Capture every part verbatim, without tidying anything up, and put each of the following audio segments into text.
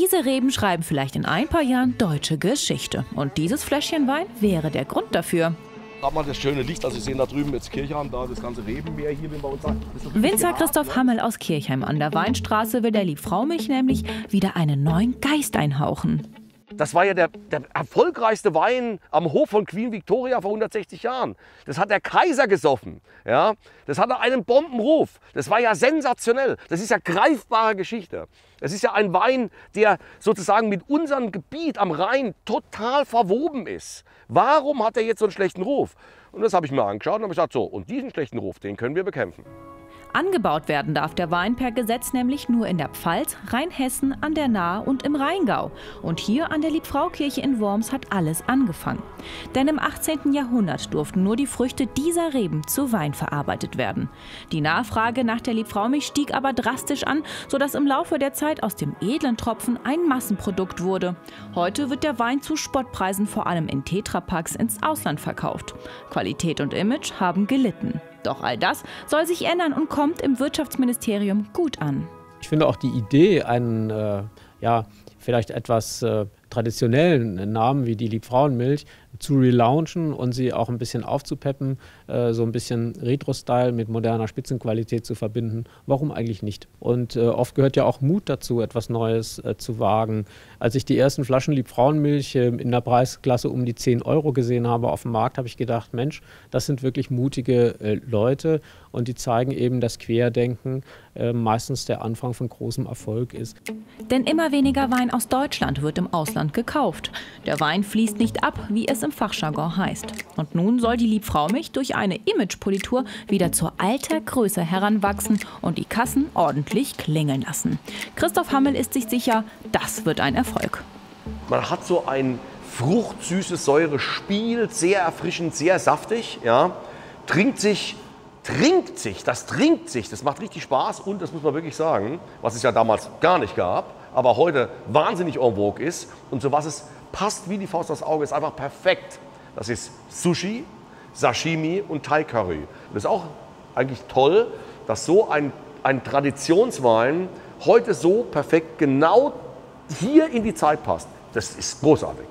Diese Reben schreiben vielleicht in ein paar Jahren deutsche Geschichte. Und dieses Fläschchen Wein wäre der Grund dafür. Da mal das schöne Licht, also Sie sehen da drüben jetzt Kirchheim, da das ganze Rebenmeer hier, wie bei uns sagt. Winzer Christoph Hammel aus Kirchheim an der Weinstraße will der Liebfraumilch nämlich wieder einen neuen Geist einhauchen. Das war ja der, der erfolgreichste Wein am Hof von Queen Victoria vor hundertsechzig Jahren. Das hat der Kaiser gesoffen. Ja? Das hatte einen Bombenruf. Das war ja sensationell. Das ist ja greifbare Geschichte. Es ist ja ein Wein, der sozusagen mit unserem Gebiet am Rhein total verwoben ist. Warum hat er jetzt so einen schlechten Ruf? Und das habe ich mir angeschaut und habe gesagt, so, und diesen schlechten Ruf, den können wir bekämpfen. Angebaut werden darf der Wein per Gesetz nämlich nur in der Pfalz, Rheinhessen, an der Nahe und im Rheingau. Und hier an der Liebfraukirche in Worms hat alles angefangen. Denn im achtzehnten Jahrhundert durften nur die Früchte dieser Reben zu Wein verarbeitet werden. Die Nachfrage nach der Liebfraumilch stieg aber drastisch an, sodass im Laufe der Zeit aus dem edlen Tropfen ein Massenprodukt wurde. Heute wird der Wein zu Spottpreisen vor allem in Tetrapacks ins Ausland verkauft. Qualität und Image haben gelitten. Doch all das soll sich ändern und kommt im Wirtschaftsministerium gut an. Ich finde auch die Idee, einen äh, ja, vielleicht etwas äh, traditionellen Namen wie die Liebfrauenmilch zu relaunchen und sie auch ein bisschen aufzupeppen, äh, so ein bisschen Retro-Style mit moderner Spitzenqualität zu verbinden. Warum eigentlich nicht? Und äh, oft gehört ja auch Mut dazu, etwas Neues äh, zu wagen. Als ich die ersten Flaschen Liebfrauenmilch äh, in der Preisklasse um die zehn Euro gesehen habe auf dem Markt, habe ich gedacht, Mensch, das sind wirklich mutige äh, Leute und die zeigen eben, dass Querdenken äh, meistens der Anfang von großem Erfolg ist. Denn immer weniger Wein aus Deutschland wird im Ausland gekauft. Der Wein fließt nicht ab, wie es im Fachjargon heißt. Und nun soll die Liebfraumilch durch eine Imagepolitur wieder zur alter Größe heranwachsen und die Kassen ordentlich klingeln lassen. Christoph Hammel ist sich sicher, das wird ein Erfolg. Man hat so ein fruchtsüßes Säurespiel, sehr erfrischend, sehr saftig. Ja. Trinkt sich, trinkt sich, das trinkt sich, das macht richtig Spaß und das muss man wirklich sagen, was es ja damals gar nicht gab, aber heute wahnsinnig en vogue ist und so was es passt wie die Faust aufs Auge, ist einfach perfekt. Das ist Sushi, Sashimi und Thai Curry. Das ist auch eigentlich toll, dass so ein, ein Traditionswein heute so perfekt genau hier in die Zeit passt. Das ist großartig.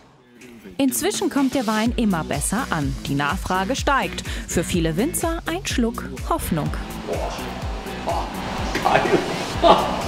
Inzwischen kommt der Wein immer besser an. Die Nachfrage steigt. Für viele Winzer ein Schluck Hoffnung. Boah. Oh, geil.